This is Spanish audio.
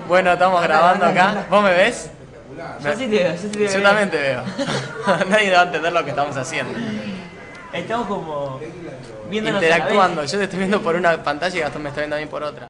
Bueno, estamos grabando acá. ¿Vos me ves? Yo sí te veo, yo sí te veo. Yo también te veo. Nadie va a entender lo que estamos haciendo. Estamos como viéndonos a la vez. Interactuando. Yo te estoy viendo por una pantalla y Gastón me está viendo a mí por otra.